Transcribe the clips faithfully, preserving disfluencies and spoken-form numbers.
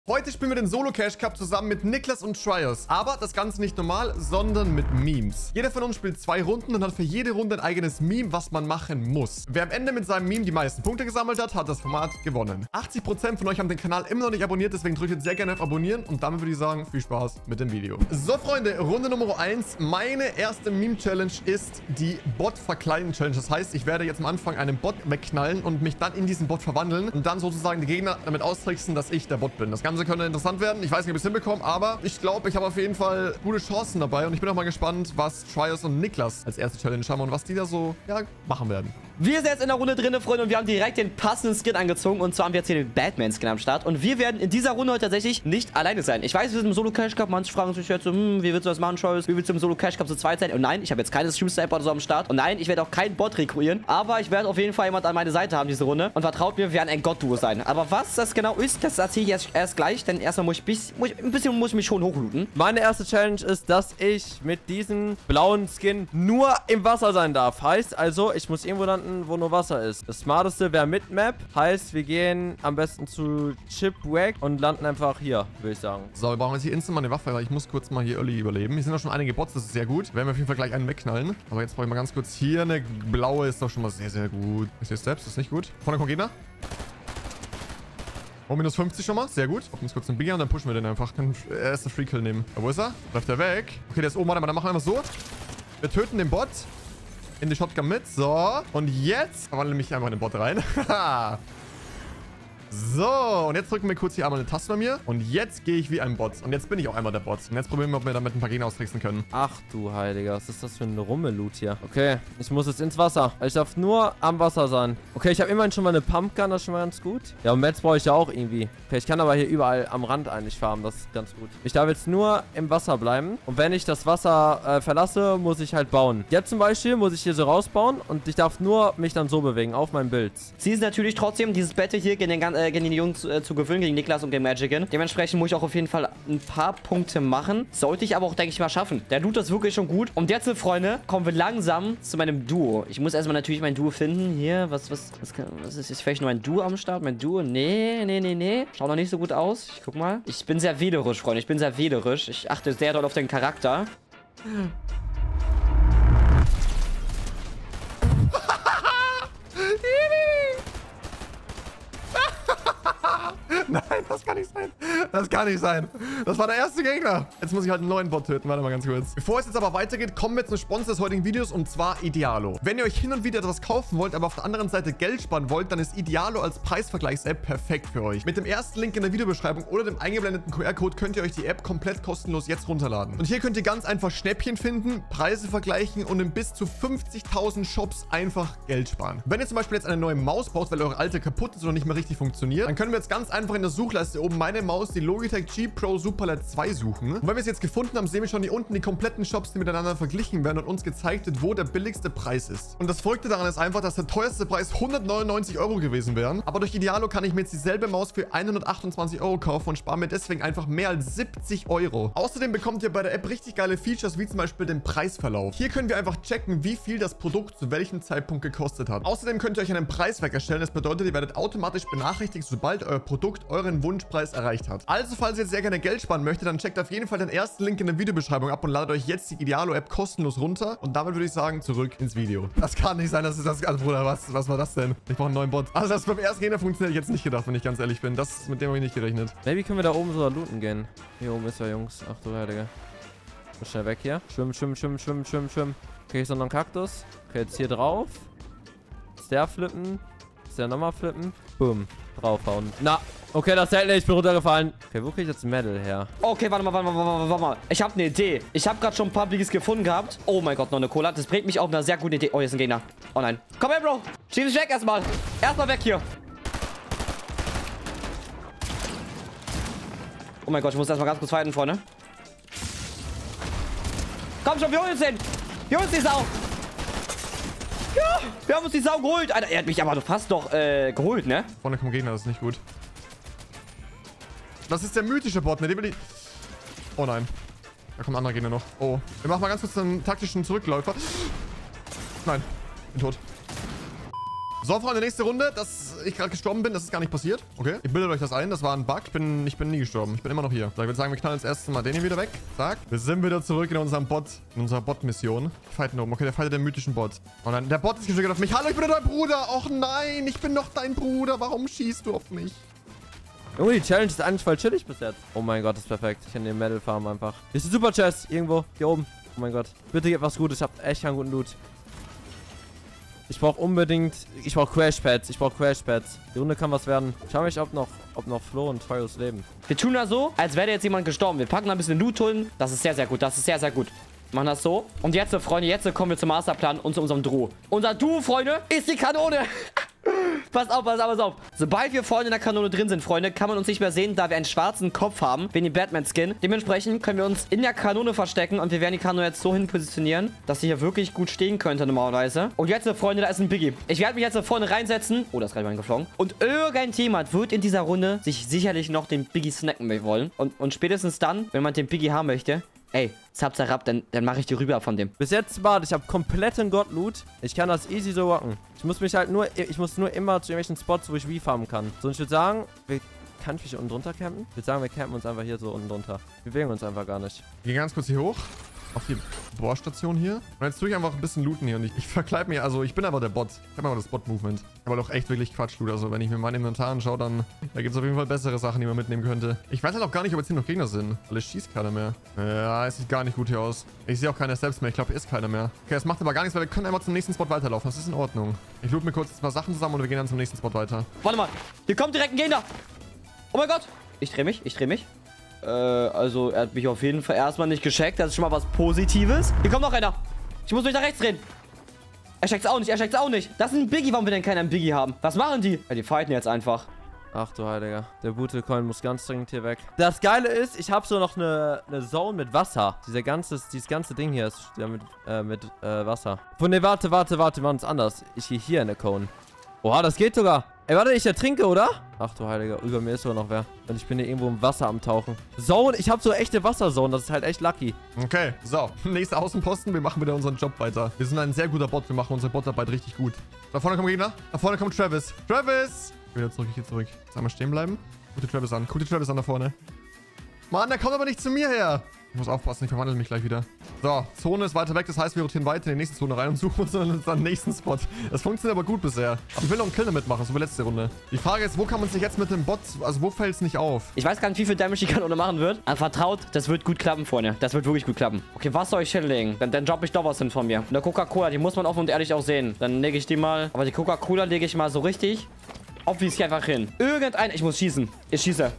Heute spielen wir den Solo Cash Cup zusammen mit Niklas und Trios. Aber das Ganze nicht normal, sondern mit Memes. Jeder von uns spielt zwei Runden und hat für jede Runde ein eigenes Meme, was man machen muss. Wer am Ende mit seinem Meme die meisten Punkte gesammelt hat, hat das Format gewonnen. achtzig Prozent von euch haben den Kanal immer noch nicht abonniert, deswegen drückt jetzt sehr gerne auf Abonnieren. Und damit würde ich sagen, viel Spaß mit dem Video. So, Freunde, Runde Nummer eins. Meine erste Meme-Challenge ist die Bot-Verkleiden-Challenge. Das heißt, ich werde jetzt am Anfang einen Bot wegknallen und mich dann in diesen Bot verwandeln und dann sozusagen die Gegner damit austricksen, dass ich der Bot bin. Das Ganze könnte interessant werden. Ich weiß nicht, ob ich es hinbekomme, aber ich glaube, ich habe auf jeden Fall gute Chancen dabei und ich bin auch mal gespannt, was Trios und Niklas als erste Challenge haben und was die da so ja, machen werden. Wir sind jetzt in der Runde drin, Freunde, und wir haben direkt den passenden Skin angezogen. Und zwar haben wir jetzt hier den Batman-Skin am Start. Und wir werden in dieser Runde heute tatsächlich nicht alleine sein. Ich weiß, wir sind im Solo-Cash-Cup. Manche fragen sich jetzt so, hm, wie willst du das machen, Trios? Wie willst du im Solo-Cash-Cup zu zweit sein? Und nein, ich habe jetzt keine Stream-Sniper oder so am Start. Und nein, ich werde auch keinen Bot rekrutieren. Aber ich werde auf jeden Fall jemand an meine Seite haben, diese Runde. Und vertraut mir, wir werden ein Gott-Duo sein. Aber was das genau ist, das erzähle ich jetzt erst gleich. Denn erstmal muss ich, bis, muss ich ein bisschen muss ich mich schon hochlooten. Meine erste Challenge ist, dass ich mit diesem blauen Skin nur im Wasser sein darf. Heißt also, ich muss irgendwo landen, wo nur Wasser ist. Das Smarteste wäre mit Map. Heißt, wir gehen am besten zu Chipwhack und landen einfach hier, würde ich sagen. So, wir brauchen jetzt hier instant mal eine Waffe, weil ich muss kurz mal hier Early überleben. Hier sind auch schon einige Bots, das ist sehr gut. Werden wir auf jeden Fall gleich einen wegknallen. Aber jetzt brauche ich mal ganz kurz hier eine blaue, ist doch schon mal sehr, sehr gut. Ist hier Steps, ist nicht gut. Vorne kommt Gegner. Oh, minus fünfzig schon mal. Sehr gut. Auf uns kurz einen Bigger und dann pushen wir den einfach. Können erst den Free Kill nehmen. Aber wo ist er? Läuft er weg? Okay, der ist oben. Warte mal, dann machen wir einfach so. Wir töten den Bot. In die Shotgun mit. So. Und jetzt verwandeln mich einfach in den Bot rein. Haha. So, und jetzt drücken wir kurz hier einmal eine Taste bei mir. Und jetzt gehe ich wie ein Bot. Und jetzt bin ich auch einmal der Bot. Und jetzt probieren wir, ob wir damit ein paar Gegner austricksen können. Ach du Heiliger, was ist das für ein Rummeloot hier? Okay, ich muss jetzt ins Wasser. Ich darf nur am Wasser sein. Okay, ich habe immerhin schon mal eine Pumpgun, das ist schon mal ganz gut. Ja, und Mets brauche ich ja auch irgendwie. Okay, ich kann aber hier überall am Rand eigentlich farmen, das ist ganz gut. Ich darf jetzt nur im Wasser bleiben. Und wenn ich das Wasser äh, verlasse, muss ich halt bauen. Jetzt zum Beispiel muss ich hier so rausbauen. Und ich darf nur mich dann so bewegen, auf mein Bild. Sie ist natürlich trotzdem dieses Battle hier gegen den ganzen gegen die Jungs äh, zu gewinnen, gegen Niklas und gegen Magicin. Dementsprechend muss ich auch auf jeden Fall ein paar Punkte machen. Sollte ich aber auch, denke ich mal, schaffen. Der Loot ist wirklich schon gut. Und jetzt, Freunde, kommen wir langsam zu meinem Duo. Ich muss erstmal natürlich mein Duo finden. Hier, was, was, was, kann, was ist jetzt vielleicht nur mein Duo am Start? Mein Duo? Nee, nee, nee, nee. Schaut noch nicht so gut aus. Ich guck mal. Ich bin sehr wählerisch, Freunde. Ich bin sehr wählerisch. Ich achte sehr doll auf den Charakter. Nein, das kann nicht sein. Das kann nicht sein. Das war der erste Gegner. Jetzt muss ich halt einen neuen Bot töten. Warte mal ganz kurz. Bevor es jetzt aber weitergeht, kommen wir zum Sponsor des heutigen Videos und zwar Idealo. Wenn ihr euch hin und wieder etwas kaufen wollt, aber auf der anderen Seite Geld sparen wollt, dann ist Idealo als Preisvergleichs-App perfekt für euch. Mit dem ersten Link in der Videobeschreibung oder dem eingeblendeten Q R-Code könnt ihr euch die App komplett kostenlos jetzt runterladen. Und hier könnt ihr ganz einfach Schnäppchen finden, Preise vergleichen und in bis zu fünfzigtausend Shops einfach Geld sparen. Wenn ihr zum Beispiel jetzt eine neue Maus braucht, weil eure alte kaputt ist oder nicht mehr richtig funktioniert, dann können wir jetzt ganz einfach in der Suchleiste oben meine Maus, die Logitech G Pro Superlet zwei suchen. Und wenn wir es jetzt gefunden haben, sehen wir schon hier unten die kompletten Shops, die miteinander verglichen werden und uns gezeigt wird, wo der billigste Preis ist. Und das Verrückte daran ist einfach, dass der teuerste Preis hundertneunundneunzig Euro gewesen wären. Aber durch Idealo kann ich mir jetzt dieselbe Maus für hundertachtundzwanzig Euro kaufen und spare mir deswegen einfach mehr als siebzig Euro. Außerdem bekommt ihr bei der App richtig geile Features, wie zum Beispiel den Preisverlauf. Hier können wir einfach checken, wie viel das Produkt zu welchem Zeitpunkt gekostet hat. Außerdem könnt ihr euch einen Preiswecker erstellen. Das bedeutet, ihr werdet automatisch benachrichtigt, sobald euer Produkt euren Wunschpreis erreicht hat. Also, falls ihr jetzt sehr gerne Geld sparen möchtet, dann checkt auf jeden Fall den ersten Link in der Videobeschreibung ab und ladet euch jetzt die Idealo-App kostenlos runter. Und damit würde ich sagen, zurück ins Video. Das kann nicht sein, dass es das... Also, Bruder, was, was war das denn? Ich brauche einen neuen Bot. Also, das beim ersten Gegner funktioniert, ich jetzt nicht gedacht, wenn ich ganz ehrlich bin. Das, mit dem habe ich nicht gerechnet. Maybe können wir da oben so looten gehen. Hier oben ist er, Jungs. Ach du Heilige. So schnell weg hier. Schwimmen, schwimmen, schwimmen, schwimmen, schwimmen, schwimmen. Okay, hier ist noch ein Kaktus. Okay, jetzt hier drauf. Stair flippen. Stair nochmal flippen. Boom. Draufhauen. Na, okay, das hält nicht. Ich bin runtergefallen. Okay, wo kriege ich jetzt Medal her? Okay, warte mal, warte mal, warte mal, warte mal. Ich habe eine Idee. Ich habe gerade schon ein paar Biggies gefunden gehabt. Oh mein Gott, noch eine Cola. Das bringt mich auf eine sehr gute Idee. Oh, hier ist ein Gegner. Oh nein. Komm her, Bro. Schieb dich weg erstmal. Erstmal weg hier. Oh mein Gott, ich muss erstmal ganz kurz fighten, Freunde. Komm schon, wir holen uns den. Wir holen uns die Sau. Ja, wir haben uns die Sau geholt. Alter, er hat mich aber fast doch äh, geholt, ne? Vorne kommt Gegner, das ist nicht gut. Das ist der mythische Bot, ne? Den will ich... Oh nein. Da kommt ein anderer Gegner noch. Oh. Wir machen mal ganz kurz einen taktischen Zurückläufer. Nein. Bin tot. So, Freunde, nächste Runde. Dass ich gerade gestorben bin, das ist gar nicht passiert. Okay, ich bildet euch das ein. Das war ein Bug. Ich bin, ich bin nie gestorben. Ich bin immer noch hier. So, ich würde sagen, wir knallen als erstes mal den hier wieder weg. Zack. Wir sind wieder zurück in unserem Bot. In unserer Bot-Mission. Fighten oben. Okay, der fightet den mythischen Bot. Und dann, der Bot ist getriggert auf mich. Hallo, ich bin dein Bruder. Och nein, ich bin doch dein Bruder. Warum schießt du auf mich? Junge, die Challenge ist eigentlich voll chillig bis jetzt. Oh mein Gott, das ist perfekt. Ich kann den Metal farmen einfach. Hier ist ein Super Chest. Irgendwo. Hier oben. Oh mein Gott. Bitte gib was Gutes. Ich hab echt keinen guten Loot. Ich brauche unbedingt... Ich brauche Crashpads. Ich brauche Crashpads. Die Runde kann was werden. Schau mich, ob noch, ob noch Flo und Feuers leben. Wir tun das so, als wäre jetzt jemand gestorben. Wir packen ein bisschen Loot holen. Das ist sehr, sehr gut. Das ist sehr, sehr gut. Machen das so. Und jetzt, Freunde, jetzt kommen wir zum Masterplan und zu unserem Duo. Unser Duo, Freunde, ist die Kanone. Passt auf, passt auf, passt auf. Sobald wir vorne in der Kanone drin sind, Freunde, kann man uns nicht mehr sehen, da wir einen schwarzen Kopf haben, wegen dem Batman-Skin. Dementsprechend können wir uns in der Kanone verstecken und wir werden die Kanone jetzt so hin positionieren, dass sie hier wirklich gut stehen könnte normalerweise. Und jetzt, Freunde, da ist ein Biggie. Ich werde mich jetzt da vorne reinsetzen. Oh, da ist gerade jemand geflogen. Und irgendjemand wird in dieser Runde sich sicherlich noch den Biggie snacken wollen. Und, und spätestens dann, wenn man den Biggie haben möchte, ey, zap, zap, dann, dann mache ich die rüber von dem. Bis jetzt, warte, ich habe kompletten God-Loot. Ich kann das easy so rocken. Ich muss mich halt nur, ich muss nur immer zu irgendwelchen Spots, wo ich V-farmen kann. So, und ich würde sagen, wir, kann ich mich hier unten drunter campen? Ich würde sagen, wir campen uns einfach hier so unten drunter. Wir bewegen uns einfach gar nicht. Wir gehen ganz kurz hier hoch. Auf die Bohrstation hier. Und jetzt tue ich einfach ein bisschen looten hier. Und ich, ich verkleib mir, also ich bin aber der Bot. Ich habe aber das Bot-Movement. Aber doch echt wirklich Quatsch-Loot. Also wenn ich mir mein Inventar anschaue, dann da gibt es auf jeden Fall bessere Sachen, die man mitnehmen könnte. Ich weiß halt auch gar nicht, ob jetzt hier noch Gegner sind. Weil es schießt keiner mehr. Ja, es sieht gar nicht gut hier aus. Ich sehe auch keiner selbst mehr. Ich glaube, hier ist keiner mehr. Okay, das macht aber gar nichts, weil wir können einfach zum nächsten Spot weiterlaufen. Das ist in Ordnung. Ich loot mir kurz ein paar Sachen zusammen und wir gehen dann zum nächsten Spot weiter. Warte mal. Hier kommt direkt ein Gegner. Oh mein Gott. Ich drehe mich. Ich drehe mich. Äh, also er hat mich auf jeden Fall erstmal nicht gescheckt. Das ist schon mal was Positives. Hier kommt noch einer. Ich muss mich nach rechts drehen. Er checkt's auch nicht. Er checkt's auch nicht. Das ist ein Biggie. Warum wir denn keinen Biggie haben? Was machen die? Ja, die fighten jetzt einfach. Ach du Heiliger. Der Bootle-Coin muss ganz dringend hier weg. Das Geile ist, ich habe so noch eine, eine Zone mit Wasser. Dieser ganze, dieses ganze Ding hier ist ja mit, äh, mit äh, Wasser. Oh ne, warte, warte, warte. Wir machen es anders. Ich gehe hier in der Cone. Oha, das geht sogar. Ey, warte, ich ertrinke, oder? Ach du Heiliger, über mir ist sogar noch wer. Und ich bin hier irgendwo im Wasser am Tauchen. Zone, ich habe so echte Wasserzone, das ist halt echt lucky. Okay, so. Nächster Außenposten, wir machen wieder unseren Job weiter. Wir sind ein sehr guter Bot, wir machen unsere Botarbeit richtig gut. Da vorne kommt Gegner, da vorne kommt Travis. Travis! Ich will wieder zurück, ich gehe zurück. Jetzt einmal stehen bleiben. Guck dir Travis an, guck dir Travis an da vorne. Mann, der kommt aber nicht zu mir her. Ich muss aufpassen, ich verwandle mich gleich wieder. So, Zone ist weiter weg, das heißt, wir rotieren weiter in die nächste Zone rein und suchen uns dann den nächsten Spot. Das funktioniert aber gut bisher. Aber ich will noch einen Kill mitmachen, so wie letzte Runde. Die Frage ist, wo kann man sich jetzt mit dem Bot, also wo fällt es nicht auf? Ich weiß gar nicht, wie viel Damage die Kanone machen wird. Aber vertraut, das wird gut klappen, Freunde. Das wird wirklich gut klappen. Okay, was soll ich hinlegen? Dann, dann droppe ich doch was hin von mir. Eine Coca-Cola, die muss man offen und ehrlich auch sehen. Dann lege ich die mal. Aber die Coca-Cola lege ich mal so richtig obviously einfach hin. Irgendein... Ich muss schießen. Ich schieße.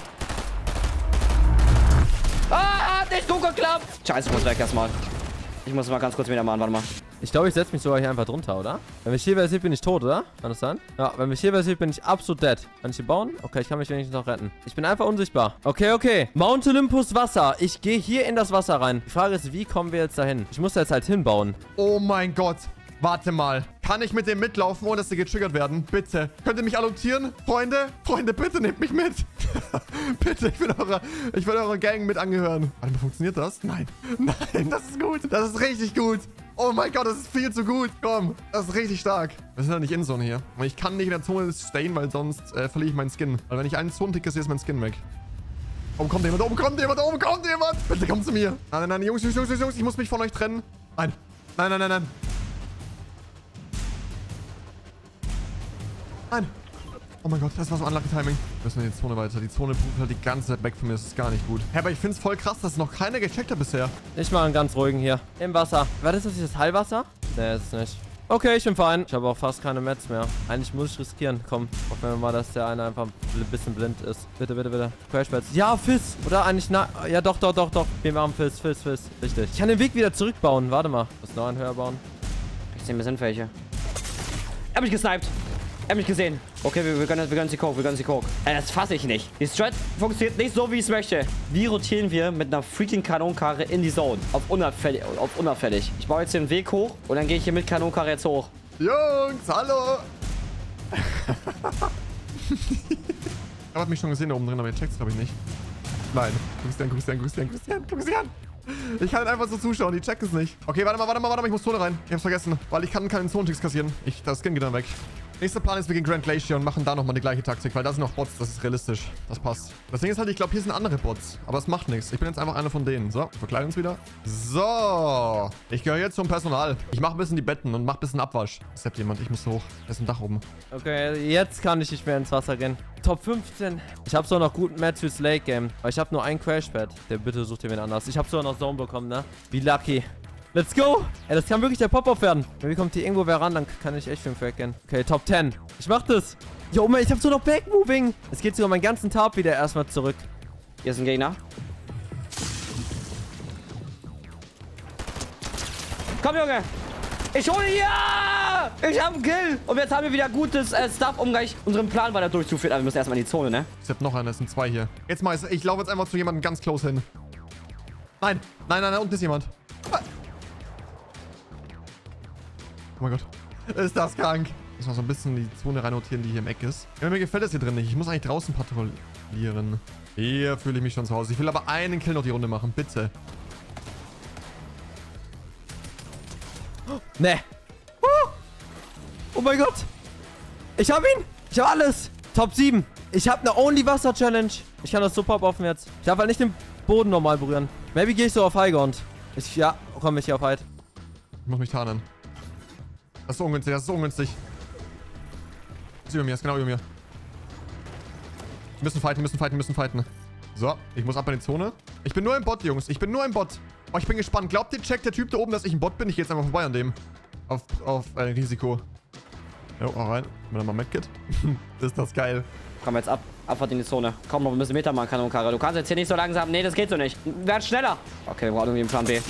Ah, hat nicht gut geklappt. Scheiße, ich muss weg erstmal. Ich muss mal ganz kurz wieder machen, warte mal. Ich glaube, ich setze mich sogar hier einfach drunter, oder? Wenn mich hier versiert, bin ich tot, oder? Kann das sein? Ja, wenn mich hier versiert, bin ich absolut dead. Kann ich hier bauen? Okay, ich kann mich wenigstens noch retten. Ich bin einfach unsichtbar. Okay, okay. Mount Olympus Wasser. Ich gehe hier in das Wasser rein. Die Frage ist, wie kommen wir jetzt dahin? Ich muss da jetzt halt hinbauen. Oh mein Gott. Warte mal. Kann ich mit dem mitlaufen, ohne dass sie getriggert werden? Bitte. Könnt ihr mich adoptieren? Freunde? Freunde, bitte nehmt mich mit. Bitte, ich will eure, ich will eure Gang mit angehören. Warte mal, funktioniert das? Nein. Nein, das ist gut. Das ist richtig gut. Oh mein Gott, das ist viel zu gut. Komm, das ist richtig stark. Wir sind ja nicht in Zone hier. Und ich kann nicht in der Zone stayen, weil sonst äh, verliere ich meinen Skin. Weil wenn ich einen Zonentick sehe, ist mein Skin weg. Oben kommt jemand, oben kommt jemand, oben kommt jemand. Bitte kommt zu mir. Nein, nein, nein, Jungs, Jungs, Jungs, Jungs, ich muss mich von euch trennen. Nein. Nein, nein, nein, nein. Nein. Oh mein Gott, das war so unlucky Timing. Wir müssen in die Zone weiter. Die Zone pumpt halt die ganze Zeit weg von mir. Das ist gar nicht gut. Hä, aber ich finde es voll krass, dass noch keiner gecheckt hat bisher. Ich mache einen ganz ruhigen hier. Im Wasser. Warte, ist das nicht das Heilwasser? Nee, ist es nicht. Okay, ich bin fein. Ich habe auch fast keine Mets mehr. Eigentlich muss ich riskieren. Komm, hoffen wir mal, dass der eine einfach ein bisschen blind ist. Bitte, bitte, bitte. Crashpads. Ja, Fizz. Oder eigentlich, na... Ja, doch, doch, doch, doch. Wir machen Fizz, Fizz, Fizz. Richtig. Ich kann den Weg wieder zurückbauen. Warte mal. Muss noch einen höher bauen. Ich sehe, wir sind welche. Er hat mich gesniped. Er hat mich gesehen. Okay, wir, wir gönnen wir gönnen die Coke, wir gönnen die Coke. Äh, das fasse ich nicht. Die Strat funktioniert nicht so, wie ich es möchte. Wie rotieren wir mit einer freaking Kanonenkarre in die Zone? Auf unauffällig. Auf unauffällig. Ich baue jetzt den Weg hoch und dann gehe ich hier mit Kanonenkarre jetzt hoch. Jungs, hallo. Er hat mich schon gesehen da oben drin, aber ihr checkt's, glaube ich, nicht. Nein. Christian, Christian, Christian, Christian, Christian. Ich kann einfach so zuschauen, die checken es nicht. Okay, warte mal, warte mal, warte mal, ich muss Zone rein. Ich hab's vergessen, weil ich kann keinen Zonetix kassieren. Ich, das Skin geht dann weg. Nächster Plan ist, wir gehen Grand Glacier und machen da nochmal die gleiche Taktik, weil da sind noch Bots, das ist realistisch. Das passt. Das Ding ist halt, ich glaube, hier sind andere Bots, aber es macht nichts. Ich bin jetzt einfach einer von denen. So, verkleiden uns wieder. So, ich gehöre jetzt zum Personal. Ich mache ein bisschen die Betten und mache ein bisschen Abwasch. Es hat jemand, ich muss hoch. Da ist ein Dach oben. Okay, jetzt kann ich nicht mehr ins Wasser gehen. Top fünfzehn. Ich habe so noch guten Match fürs Late Game, weil ich habe nur einen Crashpad. Der bitte sucht ihr wen anders. Ich habe sogar noch Zone bekommen, ne? Wie lucky. Let's go! Ey, das kann wirklich der Pop-Off werden. Wenn wir kommt hier irgendwo wer ran, dann kann ich echt für den Crack gehen. Okay, Top zehn. Ich mach das. Jo, man, ich hab so noch Backmoving. Es geht sogar meinen ganzen Tab wieder erstmal zurück. Hier ist ein Gegner. Komm, Junge! Ich hole ihn! Ja! Ich hab einen Kill! Und jetzt haben wir wieder gutes äh, Stuff, um gleich unseren Plan weiter durchzuführen. Aber wir müssen erstmal in die Zone, ne? Ich hab noch einen, es sind zwei hier. Jetzt mal, ich laufe jetzt einfach zu jemandem ganz close hin. Nein, nein, nein, da unten ist jemand. Oh mein Gott. Ist das krank. Ich muss mal so ein bisschen die Zone reinnotieren, die hier im Eck ist. Ja, mir gefällt das hier drin nicht. Ich muss eigentlich draußen patrouillieren. Hier fühle ich mich schon zu Hause. Ich will aber einen Kill noch die Runde machen. Bitte. Oh, ne. Oh. Oh mein Gott. Ich hab ihn. Ich hab alles. Top sieben. Ich hab eine Only-Wasser-Challenge. Ich kann das so pop-offen jetzt. Ich darf halt nicht den Boden normal berühren. Maybe gehe ich so auf High Ground. Ich, ja, komm ich hier auf High. Ich muss mich tarnen. Das ist so ungünstig, das ist so ungünstig. Das ist über mir, das ist genau über mir. Wir müssen fighten, müssen fighten, müssen fighten. So, ich muss ab in die Zone. Ich bin nur im Bot, Jungs. Ich bin nur im Bot. Oh, ich bin gespannt. Glaubt ihr, checkt der Typ da oben, dass ich ein Bot bin? Ich gehe jetzt einfach vorbei an dem. Auf, auf äh, Risiko. Jo, auch rein. Wenn er mal Medkit. Ist das geil. Komm jetzt ab. Abfahrt in die Zone. Komm, noch ein bisschen Meter machen, Kanonkara. Du kannst jetzt hier nicht so langsam. Nee, das geht so nicht. Werd schneller. Okay, wir brauchen irgendwie einen Plan B.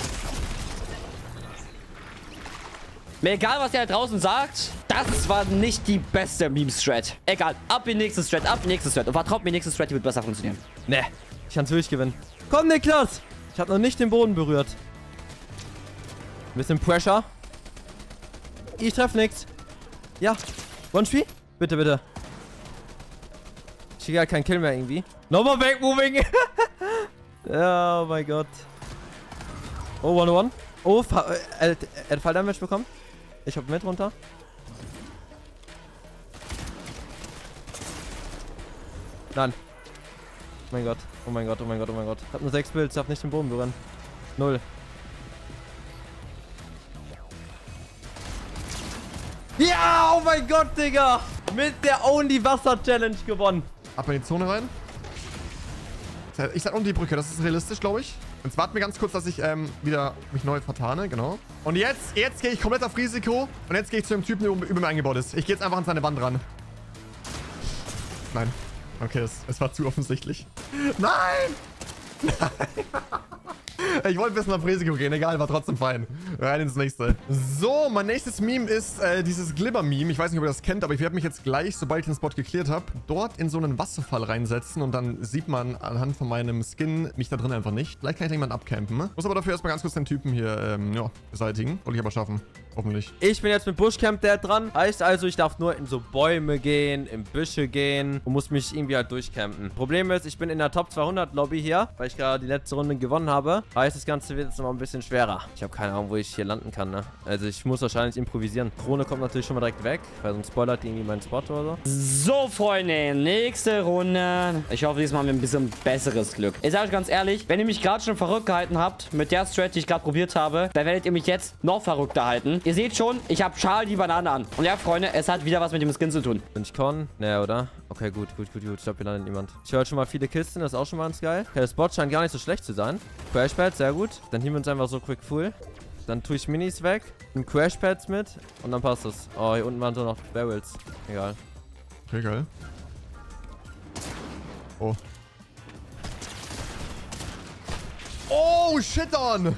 Mir egal, was ihr da draußen sagt, das war nicht die beste Meme-Strat. Egal, ab in die nächste Strat, ab in die nächste Strat. Und vertraut mir, die nächste Strat, die wird besser funktionieren. Ne, ich kann's wirklich gewinnen. Komm, Niklas! Ich hab noch nicht den Boden berührt. Ein bisschen Pressure. Ich treff nix. Ja. One-Spiel? Bitte, bitte. Ich krieg ja keinen Kill mehr irgendwie. Nochmal Backmoving. Oh mein Gott. Oh, one one. Oh, er hat äh, Falldamage bekommen. Ich hab mit runter. Nein. Oh mein Gott. Oh mein Gott, oh mein Gott, oh mein Gott. Ich hab nur sechs Builds, darf nicht den Boden berühren. Null. Ja, oh mein Gott, Digga. Mit der Only-Wasser-Challenge gewonnen. Ab in die Zone rein. Ich sag um die Brücke, das ist realistisch, glaube ich. Jetzt warten wir ganz kurz, dass ich ähm, wieder mich neu vertarne, genau. Und jetzt, jetzt gehe ich komplett auf Risiko. Und jetzt gehe ich zu dem Typen, der über mir eingebaut ist. Ich gehe jetzt einfach an seine Wand ran. Nein. Okay, es, es war zu offensichtlich. Nein! Nein! Ich wollte ein bisschen auf Risiko gehen, egal, war trotzdem fein. Rein ins nächste. So, mein nächstes Meme ist äh, dieses Glibber-Meme. Ich weiß nicht, ob ihr das kennt, aber ich werde mich jetzt gleich, sobald ich den Spot geklärt habe, dort in so einen Wasserfall reinsetzen und dann sieht man anhand von meinem Skin mich da drin einfach nicht. Vielleicht kann ich jemanden abcampen. Ne? Muss aber dafür erstmal ganz kurz den Typen hier ähm, ja, beseitigen. Wollte ich aber schaffen. Hoffentlich. Ich bin jetzt mit Bushcamp Dad dran. Heißt also, ich darf nur in so Bäume gehen, in Büsche gehen und muss mich irgendwie halt durchcampen. Problem ist, ich bin in der Top zweihundert Lobby hier, weil ich gerade die letzte Runde gewonnen habe. Heißt, das Ganze wird jetzt noch ein bisschen schwerer. Ich habe keine Ahnung, wo ich hier landen kann, ne? Also ich muss wahrscheinlich improvisieren. Krone kommt natürlich schon mal direkt weg, weil sonst spoilert die irgendwie meinen Spot oder so. So, Freunde, nächste Runde. Ich hoffe, diesmal haben wir ein bisschen besseres Glück. Ich sage euch ganz ehrlich, wenn ihr mich gerade schon verrückt gehalten habt mit der Strat, die ich gerade probiert habe, dann werdet ihr mich jetzt noch verrückter halten. Ihr seht schon, ich habe Charles die Banane an. Und ja, Freunde, es hat wieder was mit dem Skin zu tun. Bin ich Con? Ne, oder? Okay, gut, gut, gut, gut. Ich glaube, hier landet niemand. Ich höre schon mal viele Kisten, das ist auch schon mal ganz geil. Okay, der Spot scheint gar nicht so schlecht zu sein. Crashpad, sehr gut. Dann nehmen wir uns einfach so quick full. Dann tue ich Minis weg. Nimm Crashpads mit. Und dann passt es. Oh, hier unten waren so noch Barrels. Egal. Okay, geil. Oh. Oh, shit on!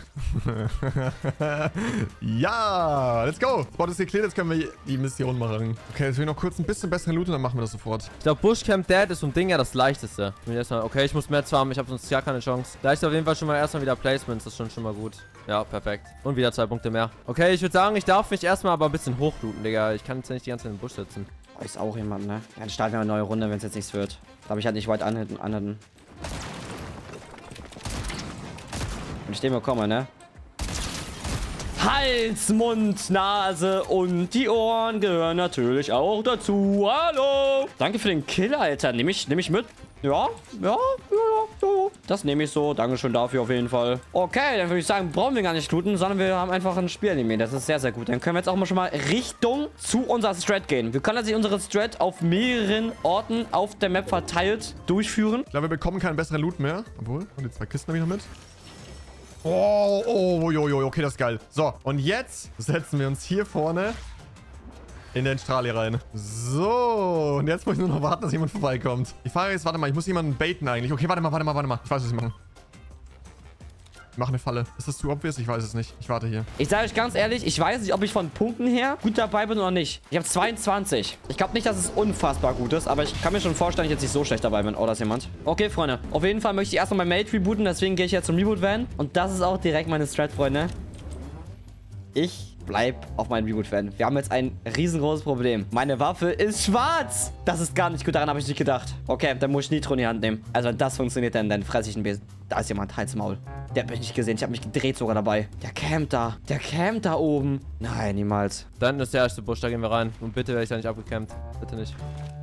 Ja, let's go. Spot ist geklärt, jetzt können wir die Mission machen. Okay, jetzt will ich noch kurz ein bisschen bessere Loot und dann machen wir das sofort. Ich glaube, Bushcamp Dad ist so ein Ding ja das leichteste. Ich bin erstmal, okay, ich muss Metz farmen, ich habe sonst gar keine Chance. Leicht auf jeden Fall schon mal erstmal wieder Placements, das ist schon, schon mal gut. Ja, perfekt. Und wieder zwei Punkte mehr. Okay, ich würde sagen, ich darf mich erstmal aber ein bisschen hochlooten, Digga. Ich kann jetzt nicht die ganze Zeit im Busch sitzen. Oh, ist auch jemand, ne? Ja, dann starten wir eine neue Runde, wenn es jetzt nichts wird. Darf ich halt nicht weit anhitten. anhitten. Wenn ich den bekomme, ne? Hals, Mund, Nase und die Ohren gehören natürlich auch dazu. Hallo. Danke für den Kill, Alter. Nehme ich, nehm ich mit. Ja, ja, ja, ja. Das nehme ich so. Dankeschön dafür auf jeden Fall. Okay, dann würde ich sagen, brauchen wir gar nicht looten, sondern wir haben einfach ein Spiel animiert. Das ist sehr, sehr gut. Dann können wir jetzt auch mal schon mal Richtung zu unserer Strat gehen. Wir können also unsere Strat auf mehreren Orten auf der Map verteilt durchführen. Ich glaube, wir bekommen keinen besseren Loot mehr. Obwohl, und die zwei Kisten habe ich noch mit. Oh, oh, jo, jo, okay, das ist geil. So, und jetzt setzen wir uns hier vorne in den Strahl hier rein. So, und jetzt muss ich nur noch warten, dass jemand vorbeikommt. Die Frage ist, warte mal, ich muss jemanden baiten eigentlich. Okay, warte mal, warte mal, warte mal. Ich weiß, was ich mache. Ich mache eine Falle. Ist das zu obvious? Ich weiß es nicht. Ich warte hier. Ich sage euch ganz ehrlich, ich weiß nicht, ob ich von Punkten her gut dabei bin oder nicht. Ich habe zweiundzwanzig. Ich glaube nicht, dass es unfassbar gut ist, aber ich kann mir schon vorstellen, dass ich jetzt nicht so schlecht dabei bin. Oh, da ist jemand. Okay, Freunde. Auf jeden Fall möchte ich erstmal mein Mate rebooten, deswegen gehe ich jetzt zum Reboot-Van. Und das ist auch direkt meine Strat, Freunde. Ich bleib auf meinen Reboot-Fan. Wir haben jetzt ein riesengroßes Problem. Meine Waffe ist schwarz. Das ist gar nicht gut. Daran habe ich nicht gedacht. Okay, dann muss ich Nitro in die Hand nehmen. Also wenn das funktioniert, dann, dann fresse ich einen Besen. Da ist jemand. Halt's Maul. Der hat mich nicht gesehen. Ich habe mich gedreht sogar dabei. Der campt da. Der campt da oben. Nein, niemals. Dann ist der erste Busch. Da gehen wir rein. Und bitte werde ich da nicht abgecampt. Bitte nicht.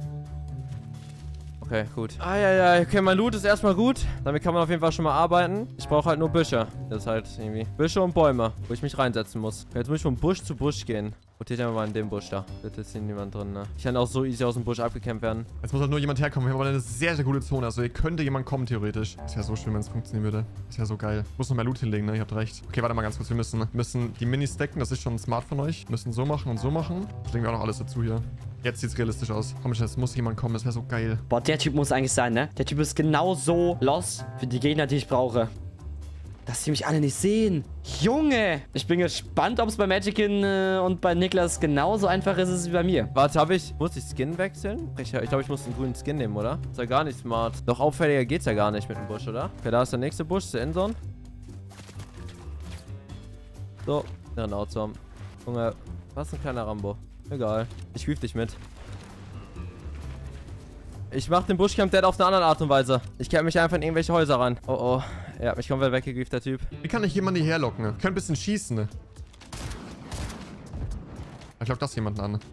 Okay, gut. Ah, ja, ja. Okay, mein Loot ist erstmal gut. Damit kann man auf jeden Fall schon mal arbeiten. Ich brauche halt nur Büsche. Das ist halt irgendwie Büsche und Bäume, wo ich mich reinsetzen muss. Okay, jetzt muss ich von Busch zu Busch gehen. Rotiert ja mal in dem Busch da. Bitte ist hier niemand drin, ne? Ich kann auch so easy aus dem Busch abgecampt werden. Jetzt muss halt nur jemand herkommen. Wir haben aber eine sehr, sehr gute Zone. Also hier könnte jemand kommen, theoretisch. Das wäre so schön, wenn es funktionieren würde. Das wäre so geil. Ich muss noch mehr Loot hinlegen, ne? Ihr habt recht. Okay, warte mal ganz kurz. Wir müssen, müssen die Mini stacken. Das ist schon smart von euch. Wir müssen so machen und so machen. Das legen wir auch noch alles dazu hier. Jetzt sieht es realistisch aus. Komm, jetzt muss jemand kommen. Das wäre so geil. Boah, der Typ muss eigentlich sein, ne? Der Typ ist genau so lost für die Gegner, die ich brauche. Dass sie mich alle nicht sehen. Junge! Ich bin gespannt, ob es bei Magickin äh, und bei Niklas genauso einfach ist wie bei mir. Warte, habe ich... Muss ich Skin wechseln? Ich, ich glaube, ich muss einen grünen Skin nehmen, oder? Ist ja gar nicht smart. Doch auffälliger geht's ja gar nicht mit dem Busch, oder? Okay, da ist der nächste Busch, der Endzone. So, der Outzone. Junge, was ein kleiner Rambo. Egal. Ich grief dich mit. Ich mach den Buschcamp Dead auf eine andere Art und Weise. Ich kämpfe mich einfach in irgendwelche Häuser ran. Oh, oh. Er hat mich komplett weggegrieft, der Typ. Wie kann ich jemanden hierher locken? Ich kann ein bisschen schießen, ne? Ich lock das jemanden an.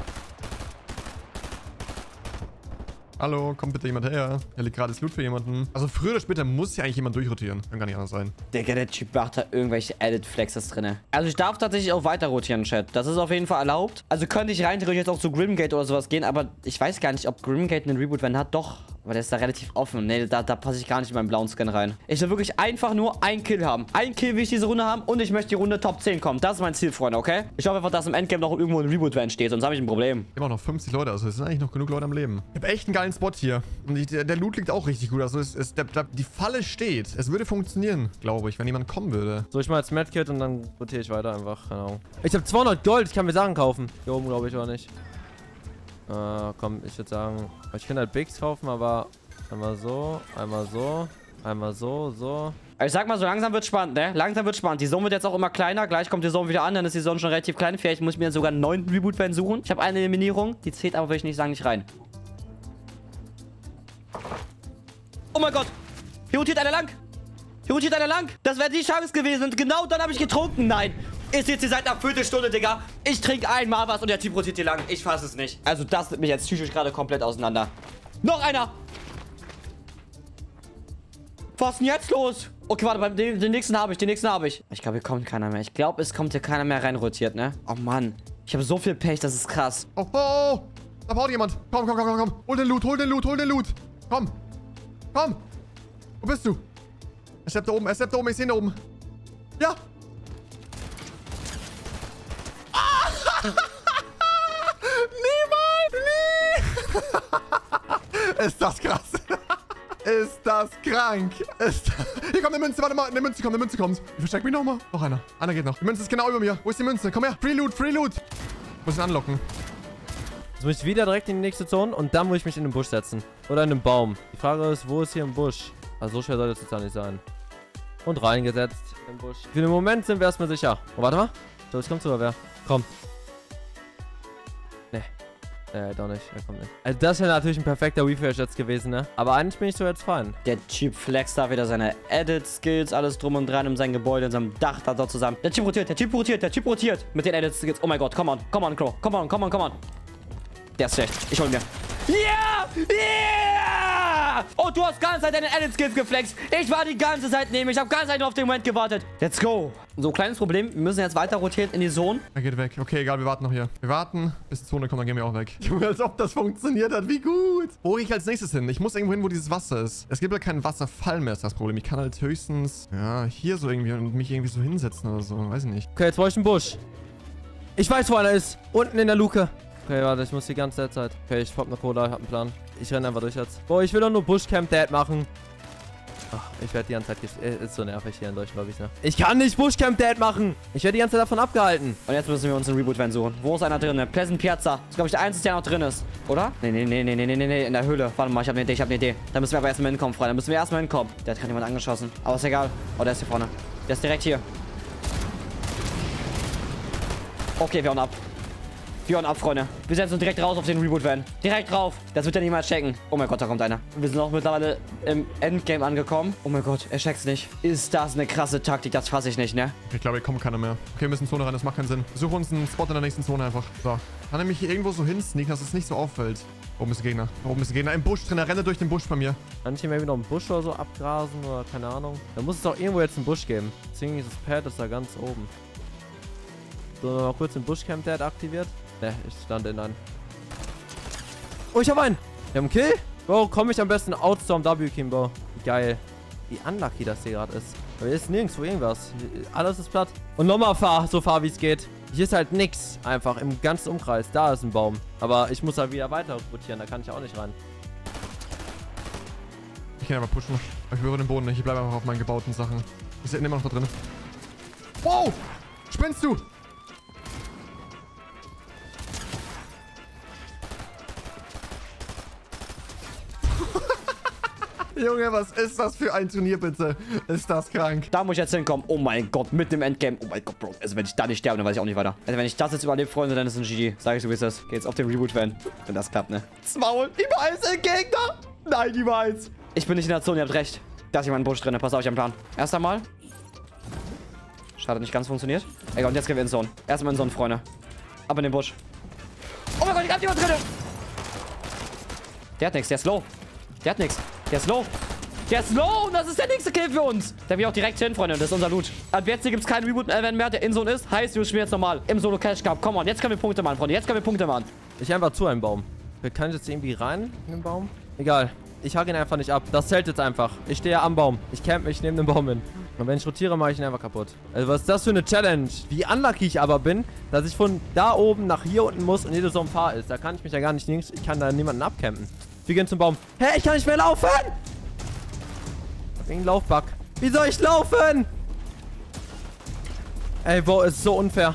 Hallo, kommt bitte jemand her. Hier liegt gerade das Loot für jemanden. Also früher oder später muss ja eigentlich jemand durchrotieren. Kann gar nicht anders sein. Digga, der Typ macht da irgendwelche Edit Flexes drin. Also ich darf tatsächlich auch weiter rotieren, Chat. Das ist auf jeden Fall erlaubt. Also könnte ich rein theoretisch jetzt auch zu Grimgate oder sowas gehen, aber ich weiß gar nicht, ob Grimgate einen Reboot-Van hat. Doch, aber der ist da relativ offen. Nee, da, da passe ich gar nicht in meinen blauen Skin rein. Ich will wirklich einfach nur einen Kill haben. Einen Kill will ich diese Runde haben und ich möchte die Runde Top zehn kommen. Das ist mein Ziel, Freunde, okay? Ich hoffe einfach, dass im Endgame noch irgendwo ein Reboot-Van steht, sonst habe ich ein Problem. Immer noch fünfzig Leute, also es sind eigentlich noch genug Leute am Leben. Ich habe echt einen geilen Spot hier. Und ich, der, der Loot liegt auch richtig gut. Also es, es, der, der, die Falle steht. Es würde funktionieren, glaube ich, wenn jemand kommen würde. So, ich mache jetzt Medkit und dann rotiere ich weiter einfach. Keine Ahnung. Ich habe zweihundert Gold. Ich kann mir Sachen kaufen. Hier oben, glaube ich, oder nicht. Äh, komm, ich würde sagen... Ich kann halt Bigs kaufen, aber... Einmal so, einmal so, einmal so, so. Ich sag mal, so langsam wird spannend, ne? Langsam wird spannend. Die Zone wird jetzt auch immer kleiner. Gleich kommt die Zone wieder an, dann ist die Zone schon relativ klein. Vielleicht muss ich mir sogar einen neunten Reboot-Van suchen. Ich habe eine Eliminierung. Die zählt aber, würde ich nicht sagen, nicht rein. Oh mein Gott! Hier rotiert einer lang! Hier rotiert einer lang! Das wäre die Chance gewesen und genau dann habe ich getrunken. Nein! Ist jetzt hier seit einer Viertelstunde, Digga. Ich trinke einmal was und der Typ rotiert hier lang. Ich fasse es nicht. Also das nimmt mich jetzt psychisch gerade komplett auseinander. Noch einer! Was ist denn jetzt los? Okay, warte, den, den nächsten habe ich, den nächsten habe ich. Ich glaube, hier kommt keiner mehr. Ich glaube, es kommt hier keiner mehr reinrotiert, ne? Oh Mann. Ich habe so viel Pech, das ist krass. Oh, oh, oh. Da baut jemand. Komm, komm, komm, komm, komm. Hol den Loot, hol den Loot, hol den Loot. Komm. Komm. Wo bist du? Er steppt da oben, er steppt da oben, ich sehe ihn da oben. Ja. Ah! Niemand! Nie! Ist das krass. Ist das krank? Ist das... Hier kommt eine Münze, warte mal. Eine Münze kommt, eine Münze kommt. Ich versteck mich nochmal. Noch einer. Einer geht noch. Die Münze ist genau über mir. Wo ist die Münze? Komm her. Free Loot, Free Loot. Ich muss ihn anlocken. Jetzt muss ich wieder direkt in die nächste Zone und dann muss ich mich in den Busch setzen. Oder in den Baum. Die Frage ist, wo ist hier ein Busch? Also so schwer soll das jetzt auch nicht sein. Und reingesetzt im Busch. Für den Moment sind wir erstmal sicher. Oh, warte mal. So, jetzt kommt sogar wer. Komm. Nee. Äh, doch nicht. Er kommt nicht. Also das wäre natürlich ein perfekter Refresh jetzt gewesen, ne? Aber eigentlich bin ich so jetzt fein. Der Typ flext da wieder seine Edit-Skills, alles drum und dran in seinem Gebäude, in seinem Dach da dort zusammen. Der Typ rotiert, der Typ rotiert, der Typ rotiert mit den Edit-Skills. Oh mein Gott, come on, come on, Crow. Come on, come on, come on. Der ist schlecht. Ich hol mir. Yeah! Yeah! Oh, du hast die ganze Zeit deine Edit-Skills geflext. Ich war die ganze Zeit neben. Ich habe die ganze Zeit nur auf den Moment gewartet. Let's go. So, kleines Problem. Wir müssen jetzt weiter rotieren in die Zone. Er geht weg. Okay, egal, wir warten noch hier. Wir warten, bis die Zone kommt, dann gehen wir auch weg. Junge, als ob das funktioniert hat. Wie gut. Wo gehe ich als nächstes hin? Ich muss irgendwo hin, wo dieses Wasser ist. Es gibt ja keinen Wasserfall mehr, ist das Problem. Ich kann halt höchstens, ja, hier so irgendwie und mich irgendwie so hinsetzen oder so. Weiß ich nicht. Okay, jetzt brauche ich einen Busch. Ich weiß, wo einer ist. Unten in der Luke. Okay, warte, ich muss die ganze Zeit. Okay, ich pop eine Cola, ich hab einen Plan. Ich renne einfach durch jetzt. Boah, ich will doch nur Bushcamp Dad machen. Ach, ich werde die ganze Zeit... Äh, ist so nervig hier in Deutschland, glaube ich, ne? Ich kann nicht Bushcamp Dad machen! Ich werde die ganze Zeit davon abgehalten. Und jetzt müssen wir uns einen Reboot-Van suchen. Wo ist einer drin? Pleasant Piazza. Das ist, glaube ich, der einzige, der noch drin ist. Oder? Nee, nee, nee, nee, nee, nee, nee, in der Höhle. Warte mal, ich habe eine Idee, ich habe eine Idee. Da müssen wir aber erstmal hinkommen, Freunde. Da müssen wir erstmal hinkommen. Der hat gerade jemand angeschossen. Aber ist egal. Oh, der ist hier vorne. Der ist direkt hier. Okay, wir hauen ab. Wir hauen ab, Freunde. Wir setzen uns direkt raus auf den Reboot-Van. Direkt drauf. Das wird er niemals checken. Oh mein Gott, da kommt einer. Wir sind auch mittlerweile im Endgame angekommen. Oh mein Gott, er checkt's nicht. Ist das eine krasse Taktik? Das fasse ich nicht, ne? Ich glaube, hier kommt keiner mehr. Okay, wir müssen in die Zone rein. Das macht keinen Sinn. Wir suchen uns einen Spot in der nächsten Zone einfach. So. Kann er mich hier irgendwo so hinsneaken, dass es nicht so auffällt. Da oben ist ein Gegner. Da oben ist ein Gegner. Im Busch drin. Er rennt durch den Busch bei mir. Kann ich hier maybe noch einen Busch oder so abgrasen oder keine Ahnung. Da muss es doch irgendwo jetzt einen Busch geben. Deswegen ist das Pad ist da ganz oben. So, noch kurz den Bushcamp Dad aktiviert. Ne, ich stand in einen. Oh, ich hab einen. Wir haben einen Kill. Bro, komme ich am besten Outstorm W, Kimbo. Geil. Wie unlucky das hier gerade ist. Aber hier ist nirgendwo irgendwas. Alles ist platt. Und nochmal fahr, so fahr wie es geht. Hier ist halt nix. Einfach im ganzen Umkreis. Da ist ein Baum. Aber ich muss halt wieder weiter rotieren. Da kann ich auch nicht rein. Ich kann einfach pushen. Ich berühre den Boden nicht. Ich bleibe einfach auf meinen gebauten Sachen. Ich sehe immer noch da drin. Wow! Spinnst du? Junge, was ist das für ein Turnier, bitte? Ist das krank? Da muss ich jetzt hinkommen. Oh mein Gott, mit dem Endgame. Oh mein Gott, Bro. Also wenn ich da nicht sterbe, dann weiß ich auch nicht weiter. Also wenn ich das jetzt überlebe, Freunde, dann ist es ein G G. Sag ich so, wie es ist. Geh jetzt auf den Reboot-Van. Wenn das klappt, ne? Maul. Überall sind Gegner. Nein, niemals. Ich bin nicht in der Zone, ihr habt recht. Da ist jemand im Busch drin. Pass auf, ich hab einen Plan. Erst einmal. Schade, nicht ganz funktioniert. Egal, und jetzt gehen wir in Zone. Erstmal in Zone, Freunde. Ab in den Busch. Oh mein Gott, ich hab jemand drin. Der hat nichts, der ist low. Der hat nichts. Der ist low. Der ist low und das ist der nächste Kill für uns. Da wir auch direkt hin, Freunde. Das ist unser Loot. Ab jetzt gibt es keinen Reboot-Event mehr, der in Zone ist. Heißt, wir spielen jetzt normal im Solo Cash Cup. Komm on, jetzt können wir Punkte machen, Freunde. Jetzt können wir Punkte machen. Ich einfach zu einem Baum. Wir können jetzt irgendwie rein in den Baum. Egal. Ich hake ihn einfach nicht ab. Das zählt jetzt einfach. Ich stehe am Baum. Ich camp mich neben dem Baum hin. Und wenn ich rotiere, mache ich ihn einfach kaputt. Also was ist das für eine Challenge? Wie unlucky ich aber bin, dass ich von da oben nach hier unten muss und jede so ein Fahr ist. Da kann ich mich ja gar nicht links. Ich kann da niemanden abcampen. Wir gehen zum Baum. Hä, ich kann nicht mehr laufen! Wegen Laufbug. Wie soll ich laufen? Ey, Bro, ist so unfair.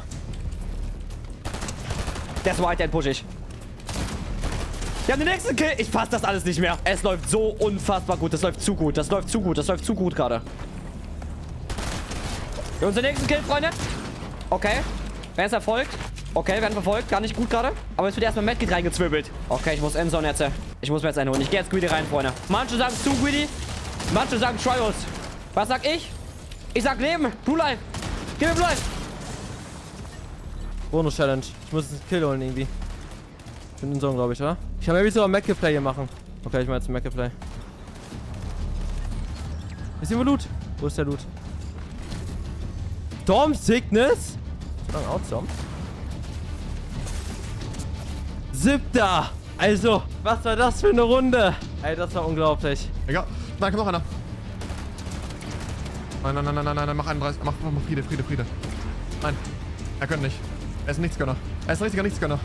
Der ist white, den push ich. Wir haben den nächsten Kill. Ich fasse das alles nicht mehr. Es läuft so unfassbar gut. Das läuft zu gut. Das läuft zu gut. Das läuft zu gut gerade. Wir haben unseren nächsten Kill, Freunde. Okay. Wer ist erfolgt? Okay, wir werden verfolgt. Gar nicht gut gerade. Aber jetzt wird erstmal Medkit reingezwirbelt. Okay, ich muss Endzone jetzt. Ich muss mir jetzt einen holen. Ich gehe jetzt greedy rein, Freunde. Manche sagen zu greedy. Manche sagen Trials. Was sag ich? Ich sag Leben. Blue Life. Gib mir Blue Life. Bonus-Challenge. Ich muss einen Kill holen irgendwie. Ich bin in Zone, glaube ich, oder? Ich kann maybe sogar Mac-Play hier machen. Okay, ich mache jetzt Mac-Play. Ist hier wo Loot? Wo ist der Loot? Storm Sickness? Lang Outstorm. Siebter! Also, was war das für eine Runde? Ey, das war unglaublich. Egal. Nein, kommt noch einer. Nein, nein, nein, nein, nein, nein, mach einunddreißig. Mach, mach Friede, Friede, Friede. Nein. Er könnte nicht. Er ist ein Nichtsgönner. Er ist ein richtiger Nichtsgönner.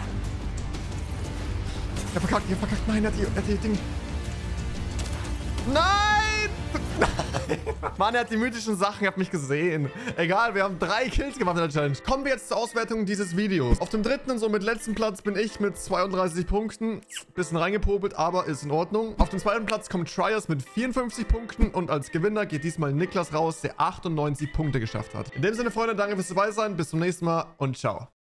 Er verkackt, er verkackt. Nein, er hat die, er hat die Ding. Nein! Nein! Mann, er hat die mythischen Sachen, er hat mich gesehen. Egal, wir haben drei Kills gemacht in der Challenge. Kommen wir jetzt zur Auswertung dieses Videos. Auf dem dritten und somit letzten Platz bin ich mit zweiunddreißig Punkten. Bisschen reingepopelt, aber ist in Ordnung. Auf dem zweiten Platz kommt Trias mit vierundfünfzig Punkten und als Gewinner geht diesmal Niklas raus, der achtundneunzig Punkte geschafft hat. In dem Sinne, Freunde, danke fürs dabei sein. Bis zum nächsten Mal und ciao.